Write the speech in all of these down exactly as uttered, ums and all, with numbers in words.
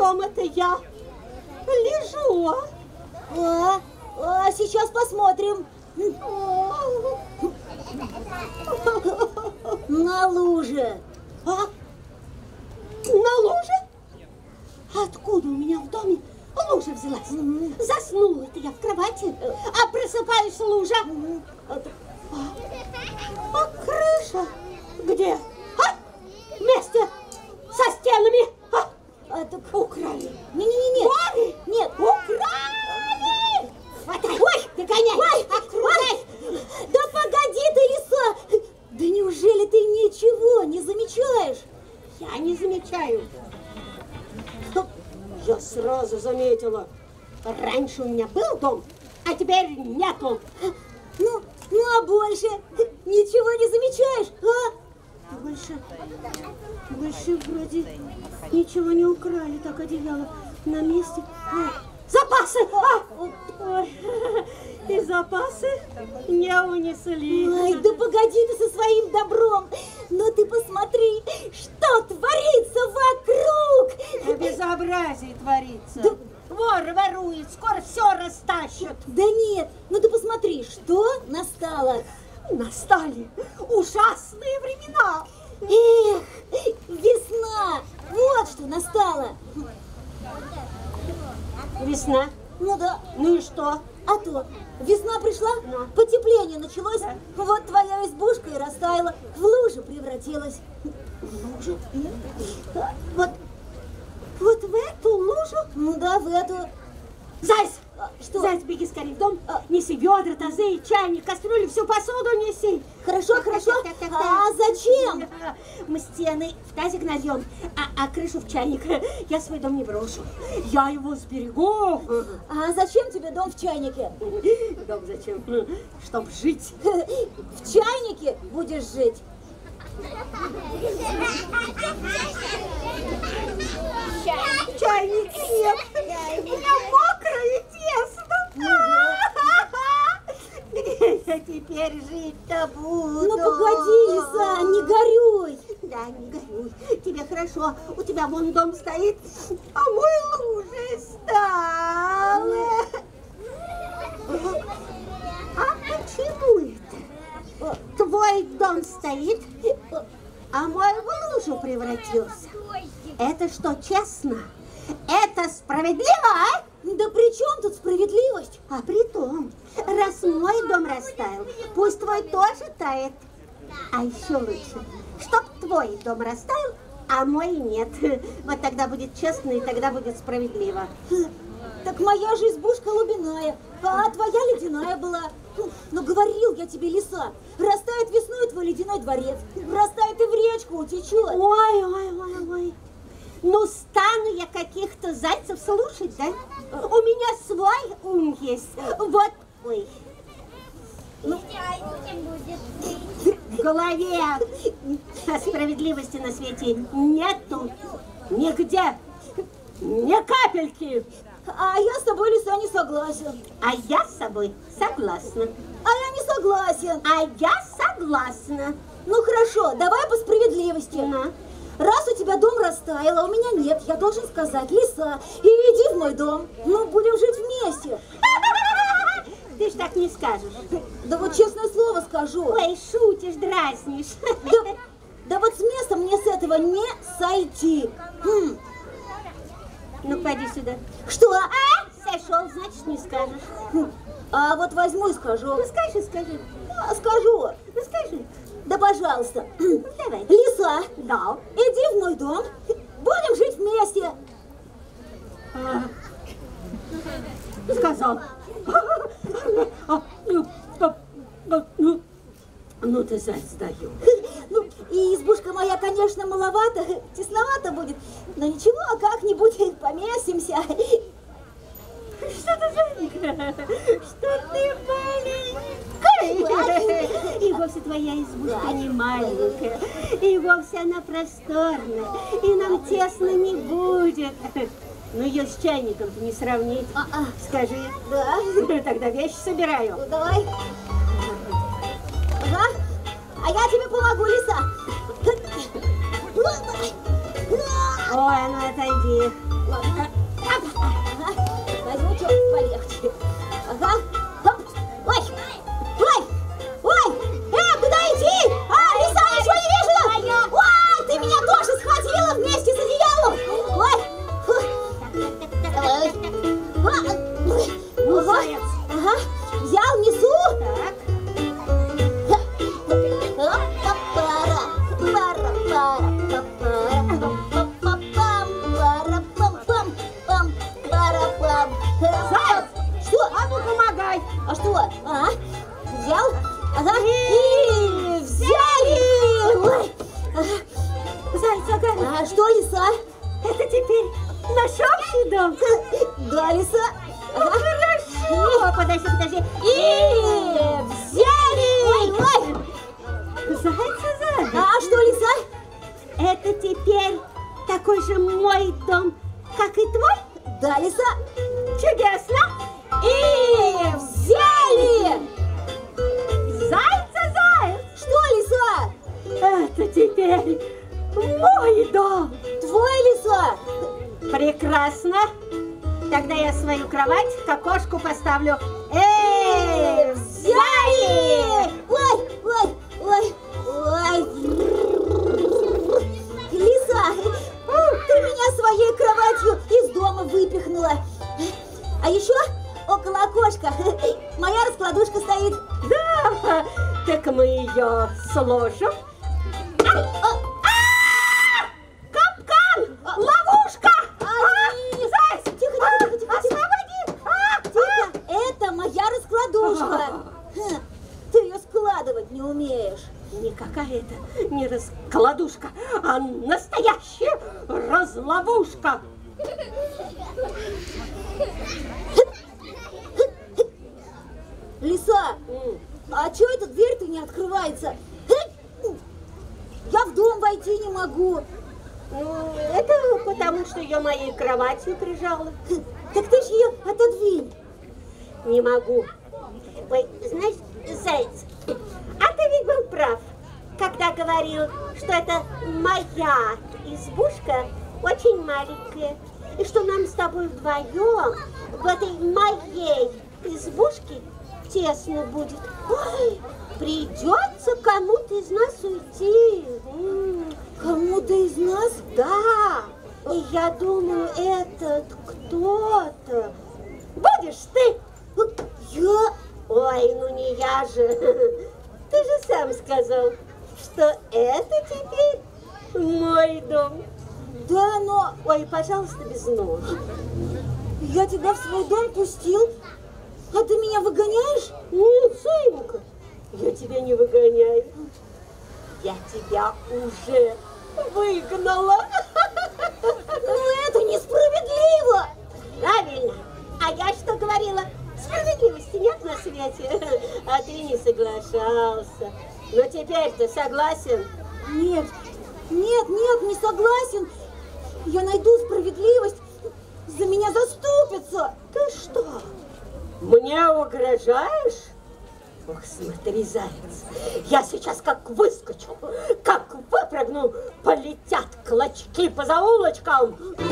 чем это я лежу? А, а сейчас посмотрим. На луже. А? На луже? Откуда у меня в доме лужа взялась? Mm-hmm. Заснула-то я в кровати, а просыпаюсь лужа. Mm-hmm. а, а крыша где? А? Вместе со стенами. А? А, так... Украли. Не-не-не. Воры? Нет. Украли! Хватай. Ой, догоняй. Ой, окружай. Ой. Да погоди ты, лиса. Да неужели ты ничего не замечаешь? Я не замечаю. Я сразу заметила. Раньше у меня был дом, а теперь нету. Ну, ну а больше ничего не замечаешь, а? Больше, больше вроде ничего не украли, так одеяло на месте. Ой, запасы! А! Ой, и запасы не унесли. Ой, да погоди ты со своим добром. Но ты посмотри, что творится вокруг. Безобразие творится. Да... Вор ворует, скоро все растащат. Да нет, ну ты посмотри, что настало. Настали ужасные времена. Эх, весна, вот что настало. Весна? Ну да. Ну и что? А то, весна пришла, Но. потепление началось, Да. вот твоя избушка и растаяла, в лужу превратилась. В лужу? Вот, вот в эту лужу? Ну да, в эту. Зайс! А, что? Зайс, беги скорее в дом, А. неси ведра, тазы, чайник, кастрюлю, всю посуду неси. Хорошо, Так, хорошо. так, так, так, так. А зачем? Мы стены в тазик нальем, а, а крышу в чайник. Я свой дом не брошу. Я его сберегу. А зачем тебе дом в чайнике? Дом зачем? Чтоб жить. В чайнике будешь жить. Чайника нет. У меня мокрое тесто. Где я теперь жить-то буду? Ну погоди, лиса, не горюй. Да, не горюй. Тебе хорошо. У тебя вон дом стоит, а мой лужей стал. А почему это? Твой дом стоит, а мой в лужу превратился. Это что, честно? Это справедливо, а? Да при чем тут справедливость? А при том, раз мой дом растаял, пусть твой тоже тает. А еще лучше, чтоб твой дом растаял, а мой нет. Вот тогда будет честно и тогда будет справедливо. Так моя же избушка лубиная, а твоя ледяная была. Ну, говорил я тебе, лиса, растает весной твой ледяной дворец, растает и в речку утечет. Ой, ой, ой, ой. Ну, стану я каких-то зайцев слушать, да? У меня свой ум есть. Вот, ой. Ну, в голове справедливости на свете нету. Нигде. Ни капельки. А я с тобой, лиса, не согласен. А я с собой согласна. А я не согласен. А я согласна. Ну хорошо, давай по справедливости. На. Раз у тебя дом растаял, а у меня нет, я должен сказать, лиса, и иди в мой дом. Ну, будем жить вместе. Ты ж так не скажешь. Да вот честное слово скажу. Ой, шутишь, дразнишь. Да, да вот с места мне с этого не сойти. Хм. Ну, пойди сюда. Что? А? Сошел, значит, не скажешь. Хм. А вот возьму и скажу. Ну, скажи, скажи. А, скажу. Ну, скажи. Да, пожалуйста. Давай. Лиса, Да. иди в мой дом. Будем жить вместе. А, сказал. Ну, ну ты, заяц, даю. Ну, и избушка моя, конечно, маловато, тесновато будет. Но ничего, как-нибудь поместимся. Что ты за... Что ты маленькая? И вовсе твоя избушка не маленькая. И вовсе она просторная. И нам тесно не будет. Ну, ее с чайником-то не сравнить. А-а. Скажи. Да. Тогда вещи собираю. Ну, давай. Ага. А я тебе помогу, лиса. Ой, ну отойди. Ладно. И взяли! Ой. Зайца, ага. А что, лиса? Это теперь наш общий дом? Да, лиса. Ну, ага. Хорошо. Подожди, подожди. И взяли! Ой, ой. Зайца, зайца. А что, лиса? Это теперь такой же мой дом, как и твой? Да, лиса. Чудесно. И взяли! Зайца, заяц. Что, лиса? Это теперь мой дом. Твой, лиса. Прекрасно. Тогда я свою кровать к окошку поставлю. Эй, взяли! Ой, ой, ой, ой. Лиса, ты меня своей кроватью из дома выпихнула. А еще около окошка моя раскладушка стоит. Да, так мы ее сложим. А, а, а! Капкан! Ловушка! А, заяц! Тихо, тихо, тихо, тихо. Освободи! А, Тихо, это моя раскладушка. Хм, ты ее складывать не умеешь. Не какая-то не раскладушка, а настоящая разловушка. Лиса, а чё эта дверь-то не открывается? Я в дом войти не могу. Ну, это потому, что ее моей кроватью прижала. Так ты ж ее отодвинь. Не могу. Ой, знаешь, заяц, а ты ведь был прав, когда говорил, что это моя избушка очень маленькая, и что нам с тобой вдвоем в этой моей избушке тесно будет. Ой, придется кому-то из нас уйти. Кому-то из нас? Да, и я думаю, этот кто-то будешь ты. Я? Ой, ну не я же. Ты же сам сказал, что это теперь мой дом. Да, но Ой, пожалуйста, без ног. я тебя в свой дом пустил, а ты меня выгоняешь? Нет, Сонька, я тебя не выгоняю. Я тебя уже выгнала. Ну это несправедливо. Правильно. А я что говорила? Справедливости нет на свете. А ты не соглашался. Но теперь ты согласен? Нет, нет, нет, не согласен. Я найду справедливость, за меня заступятся. Ты что, мне угрожаешь? Ох, смотри, заяц, я сейчас как выскочу, как выпрыгну, полетят клочки по заулочкам.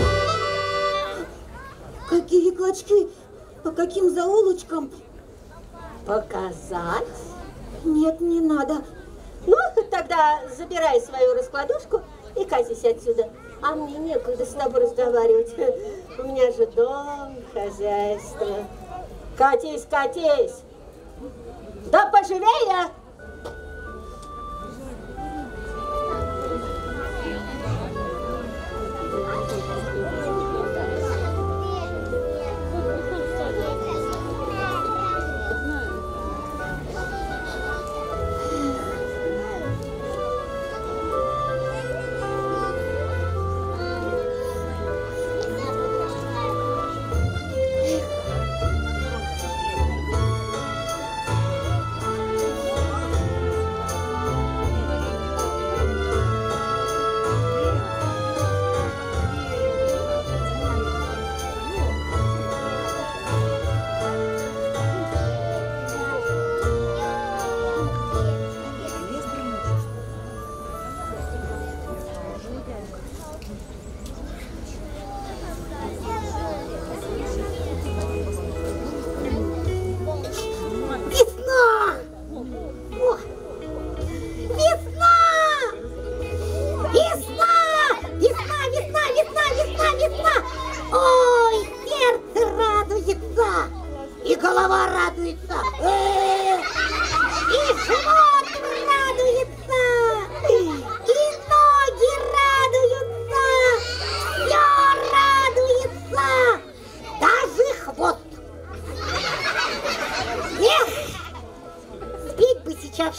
Какие клочки? По каким заулочкам? Показать? Нет, не надо. Ну, тогда забирай свою раскладушку и катись отсюда. А мне некогда с тобой разговаривать. У меня же дом, хозяйство. Катись, катись. Да поживее!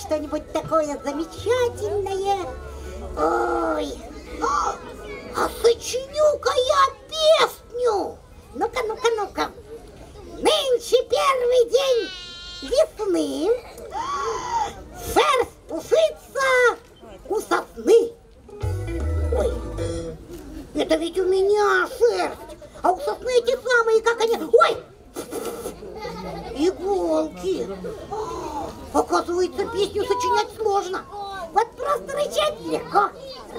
что-нибудь такое замечательное. Ой, а сочиню-ка я песню. Ну-ка, ну-ка, ну-ка. Нынче первый день весны, шерсть пушится у сосны. Ой, это ведь у меня шерсть, а у сосны эти самые, как они... Ой, иголки. Оказывается, песню сочинять сложно. Вот просто рычать легко.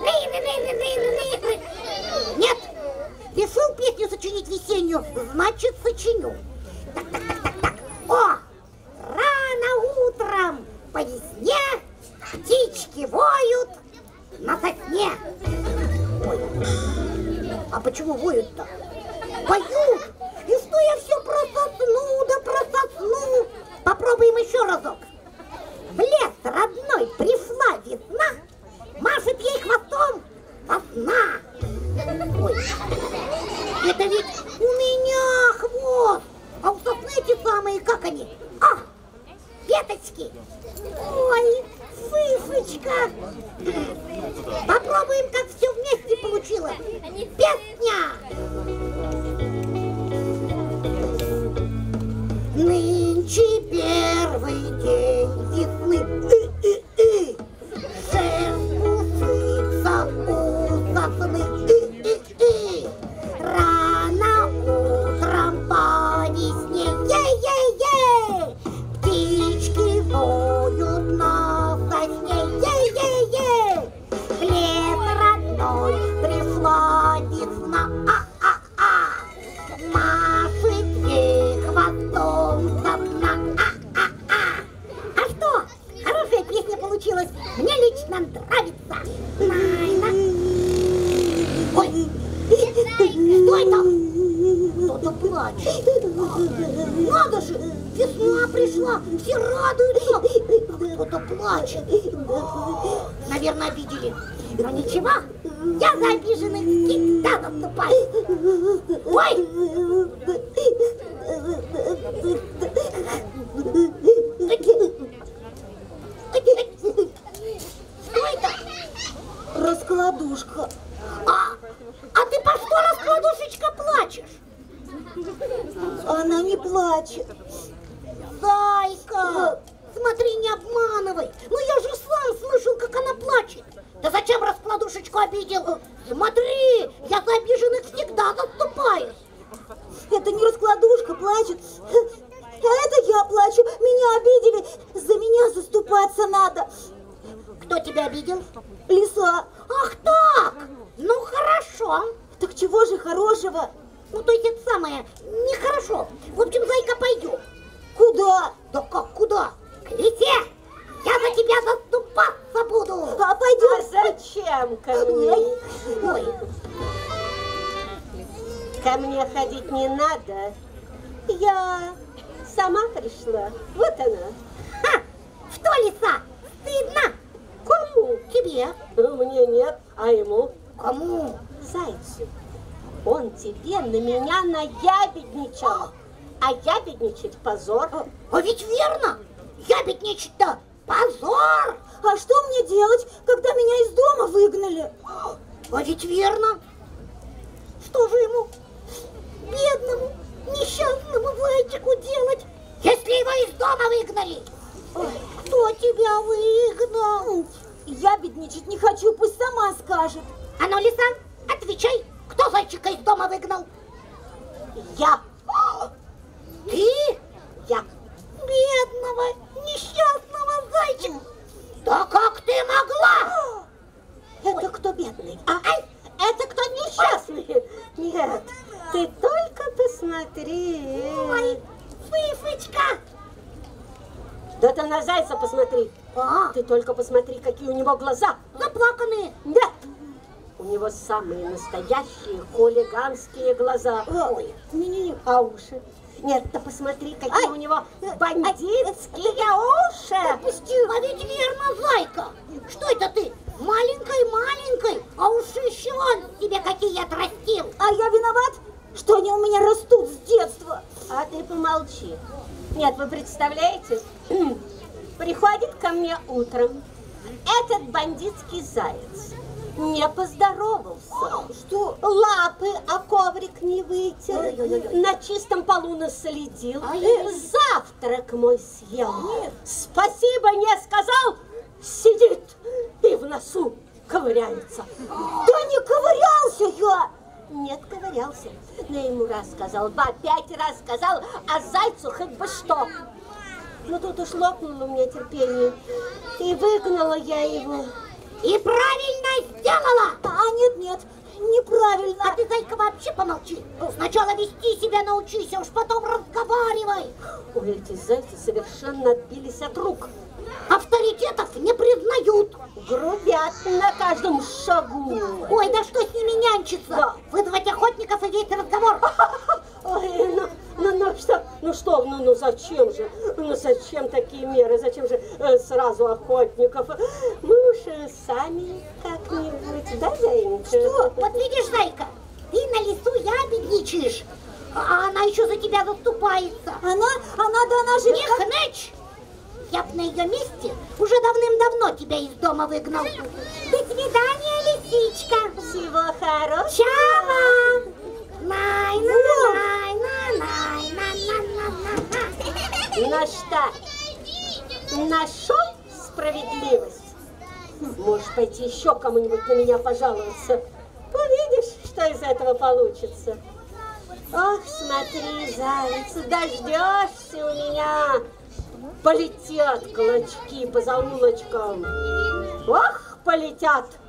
Нет, решил песню сочинить весеннюю, значит сочиню. Так, так, так, так, так. О, рано утром по весне птички воют на сосне. Ой, а почему воют-то? Поют. И что я все про сосну, да про сосну. Попробуем еще разок. В лес родной пришла весна, машет ей хвостом сосна. Ой, это ведь у меня хвост, а у сосны эти самые, как они? А, веточки. Ой, фыфочка. Попробуем, как все вместе получилось. Песня. Нынче первый день весны. И-и-и. Шерсть пушится у сосны. И-и-и. Рано утром по весне. Ей-ей-ей. Птички воют на сосне. Ей-ей-ей. В лес родной пришла весна. А-а-а. Машет ей хвостом сосна. А-а-а. А что? Хорошая песня получилась. Мне лично нравится. Найна. Ой, что это? Кто-то плачет. Надо же, весна пришла, все радуются. Кто-то плачет. Наверное, обидели. Но ничего, я за обиженных всегда заступаюсь. Ой! Что это? Раскладушка. А, а ты по что, раскладушечка, плачешь? Она не плачет. Зайка, смотри, не обманывай. Ну я же сам слышал, как она плачет. Да зачем раскладушечку обидел? Смотри, я за обиженных всегда заступаюсь. Это не раскладушка плачет, а это я плачу. Меня обидели, за меня заступаться надо. Кто тебя обидел? Лиса. Ах так, ну хорошо. Так чего же хорошего? Ну то есть это самое, нехорошо. В общем, Зайка, пойдем. Куда? Да как куда? К лисе. Я за тебя заступаться буду. А пойдем. А зачем ко мне? Ой, Ко мне ходить не надо. Я сама пришла. Вот она. ха, что, лиса, стыдно? Кому? Тебе. Мне нет, а ему? Кому? Зайцу. Он тебе на меня наябедничал. А ябедничать позор. А ведь верно. Ябедничать-то позор. А что мне делать, когда меня из дома выгнали? А ведь верно. Что же ему, бедному, несчастному зайчику делать, если его из дома выгнали? Ой, кто тебя выгнал? Я бедничать не хочу, пусть сама скажет. А ну, лиса, отвечай, кто зайчика из дома выгнал? Я. Ты? Я. Бедного, несчастного зайчика. Да как ты могла? Это кто бедный? А? Ай, Это кто несчастный? Нет, ты только посмотри. ой, фыфочка. Да ты на зайца посмотри. А, Ты только посмотри, какие у него глаза. заплаканные. Нет, у него самые настоящие хулиганские глаза. Ой, Не-не-не, а уши? Нет, ты посмотри, какие у него бандитские уши. пусти. А ведь верно, зайка. Что это ты? Маленькой-маленькой, а ушище он тебе какие отрастил. А я виноват, что они у меня растут с детства. А ты помолчи. Нет, вы представляете, приходит ко мне сегодня утром этот бандитский заяц не поздоровался. Что? Лапы о коврик не вытер, Ой-ой-ой. на чистом полу наследил, Ай-яй-яй. завтрак мой съел. Нет. Спасибо не сказал, сидит и в носу ковыряется. Да не ковырялся я! Нет, ковырялся. Но ему раз сказал, ба, пять раз сказал, а зайцу хоть бы что. Ну тут уж лопнуло у меня терпение, и выгнала я его. И правильно сделала! А нет, нет, неправильно. А ты, зайка, вообще помолчи. Сначала вести себя научись, а уж потом разговаривай. Ой, эти зайцы совершенно отбились от рук. Авторитетов не признают. Грубят на каждом шагу. Ой, да что с ними нянчиться? Да. Вызвать охотников и весь разговор. Ой, ну, ну, ну что, ну что, ну, ну зачем же, ну зачем такие меры, зачем же э, сразу охотников? Мы уж э, сами как-нибудь, да, Зайенька? Что? Вот видишь, зайка, ты на лесу ябедничаешь, а она еще за тебя заступается. Она, она, да она же... Не хнычь! Я б на ее месте уже давным-давно тебя из дома выгнал. До свидания, лисичка. Всего хорошего. Чава! Най, най, най, най, най, най, най. На что? Нашел справедливость? Можешь пойти еще кому-нибудь на меня пожаловаться. Увидишь, что из этого получится. Ох, смотри, заяц, дождешься у меня. Полетят клочки по заулочкам. Ох, полетят.